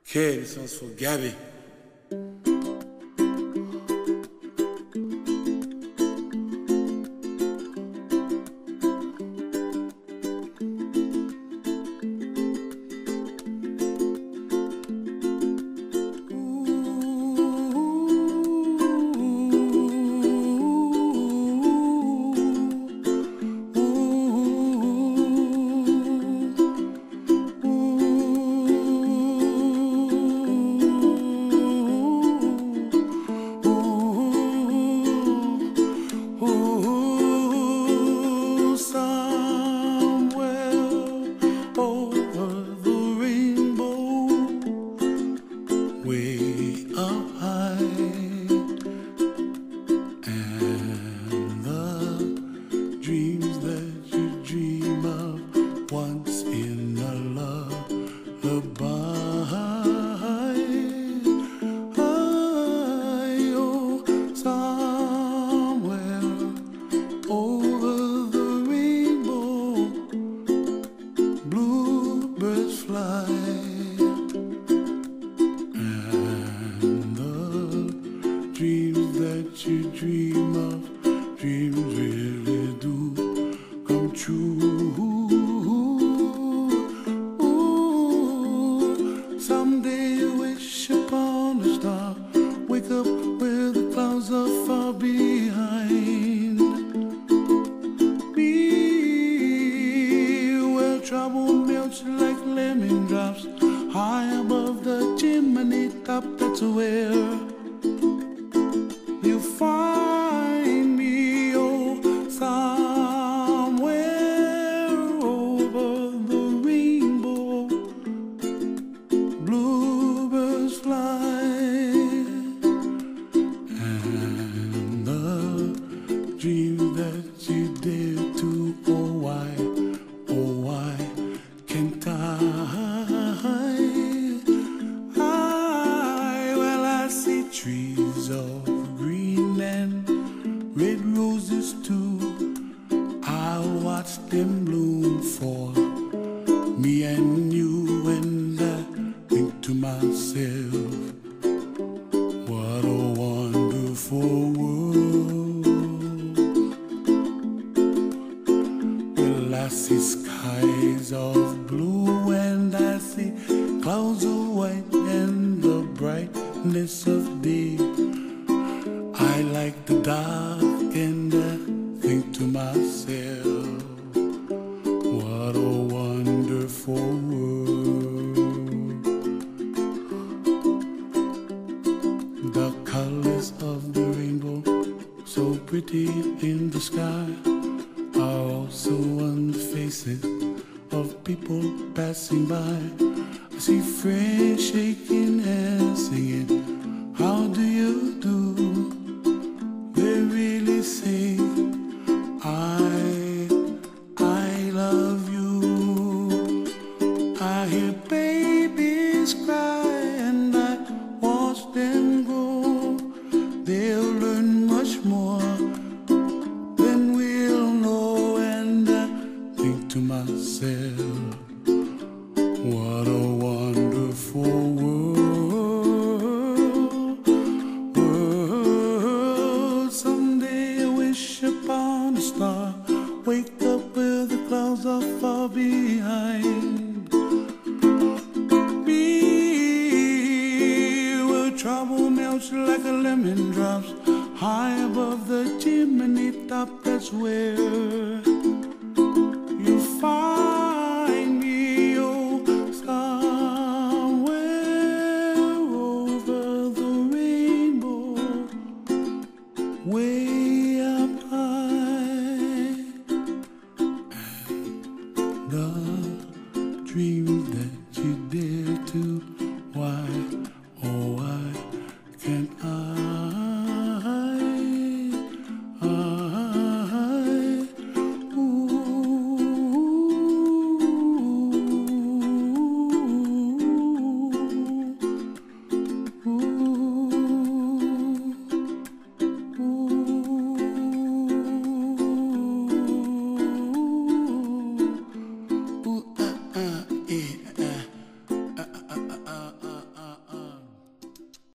Okay, this one's for Gabby. Way up high, and the dreams that you dream of once in a lullaby. Oh, somewhere over the rainbow, bluebirds fly. Dreams that you dream of, dreams really do come true. Ooh, someday you wish upon a star, wake up where the clouds are far behind. Be where trouble melts like lemon drops, high above the chimney top. That's where you find me, oh, somewhere over the rainbow, bluebirds fly, and the dreams that you dare to, oh why can't well, I see trees of green and red roses too. I'll watch them bloom for me and you, and I think to myself, what a wonderful world. Well, I see skies of blue and I see clouds of white and the brightness of day. I like the dark and I think to myself, what a wonderful world. The colors of the rainbow, so pretty in the sky, are also on the faces of people passing by. I see friends shaking hands singing, how do you do? They really say, I love you. I hear babies cry and I watch them grow. They'll learn much more than we'll know, and I think to myself, what a wonderful world. Someday I wish upon a star, wake up where the clouds are far behind. Be where trouble melts like a lemon drops, high above the chimney top. That's where you find me, oh, somewhere over the rainbow, way up high, and the dreams that you did